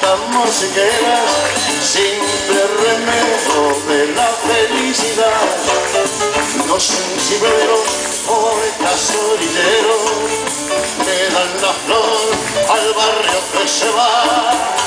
musiqueras, simple remedio de la felicidad. Los sensiberos, poetas soliteros, le dan la flor al barrio que se va.